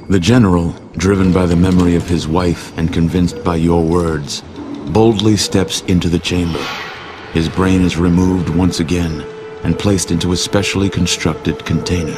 The general, driven by the memory of his wife and convinced by your words, boldly steps into the chamber. His brain is removed once again and placed into a specially constructed container.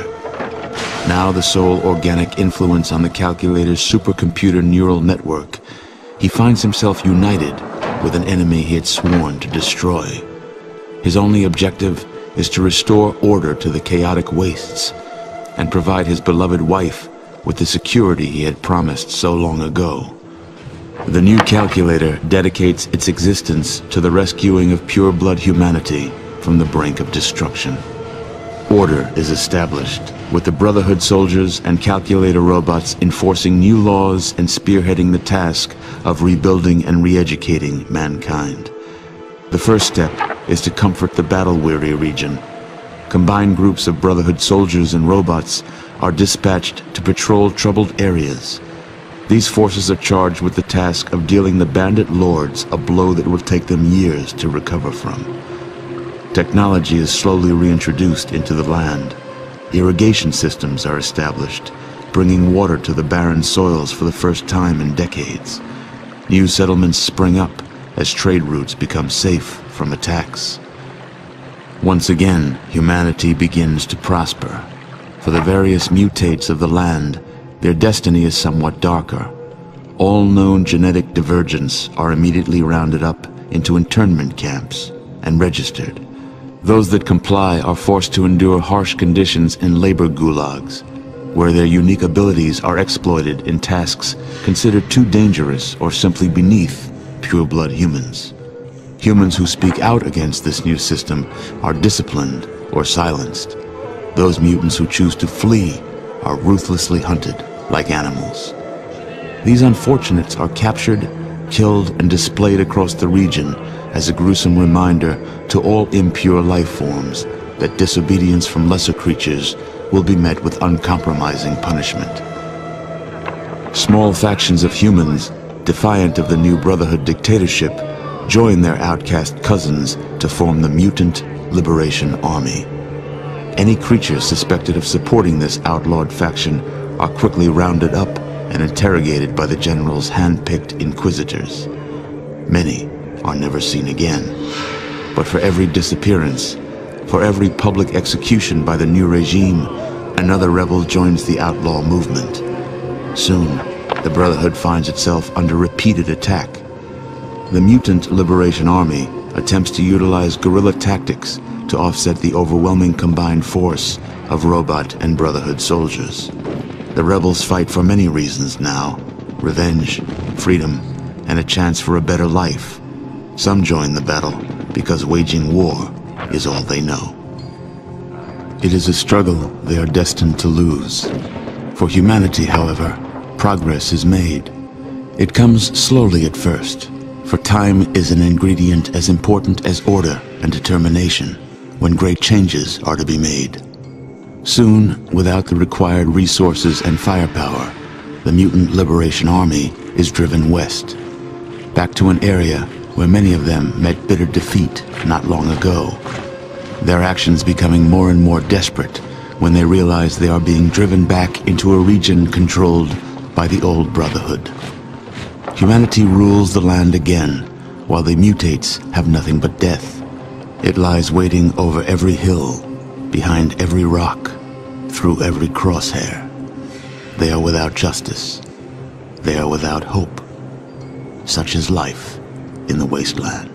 Now the sole organic influence on the calculator's supercomputer neural network, he finds himself united with an enemy he had sworn to destroy. His only objective is to restore order to the chaotic wastes and provide his beloved wife with the security he had promised so long ago. The new calculator dedicates its existence to the rescuing of pure-blood humanity from the brink of destruction. Order is established, with the Brotherhood soldiers and calculator robots enforcing new laws and spearheading the task of rebuilding and re-educating mankind. The first step is to comfort the battle-weary region. Combined groups of Brotherhood soldiers and robots are dispatched to patrol troubled areas. These forces are charged with the task of dealing the bandit lords a blow that will take them years to recover from. Technology is slowly reintroduced into the land. Irrigation systems are established, bringing water to the barren soils for the first time in decades. New settlements spring up as trade routes become safe from attacks. Once again, humanity begins to prosper. For the various mutates of the land, their destiny is somewhat darker. All known genetic divergents are immediately rounded up into internment camps and registered. Those that comply are forced to endure harsh conditions in labor gulags, where their unique abilities are exploited in tasks considered too dangerous or simply beneath pure-blood humans. Humans who speak out against this new system are disciplined or silenced. Those mutants who choose to flee are ruthlessly hunted like animals. These unfortunates are captured, killed, and displayed across the region as a gruesome reminder to all impure life forms that disobedience from lesser creatures will be met with uncompromising punishment. Small factions of humans, defiant of the new Brotherhood dictatorship, join their outcast cousins to form the Mutant Liberation Army. Any creatures suspected of supporting this outlawed faction are quickly rounded up and interrogated by the General's hand-picked inquisitors. Many are never seen again. But for every disappearance, for every public execution by the new regime, another rebel joins the outlaw movement. Soon, the Brotherhood finds itself under repeated attack. The Mutant Liberation Army attempts to utilize guerrilla tactics to offset the overwhelming combined force of robot and Brotherhood soldiers. The rebels fight for many reasons now: revenge, freedom, and a chance for a better life. Some join the battle because waging war is all they know. It is a struggle they are destined to lose. For humanity, however, progress is made. It comes slowly at first, for time is an ingredient as important as order and determination when great changes are to be made. Soon, without the required resources and firepower, the Mutant Liberation Army is driven west, back to an area where many of them met bitter defeat not long ago. Their actions becoming more and more desperate when they realize they are being driven back into a region controlled by the old Brotherhood. Humanity rules the land again, while the mutates have nothing but death. It lies waiting over every hill, behind every rock, through every crosshair. They are without justice. They are without hope. Such is life in the wasteland.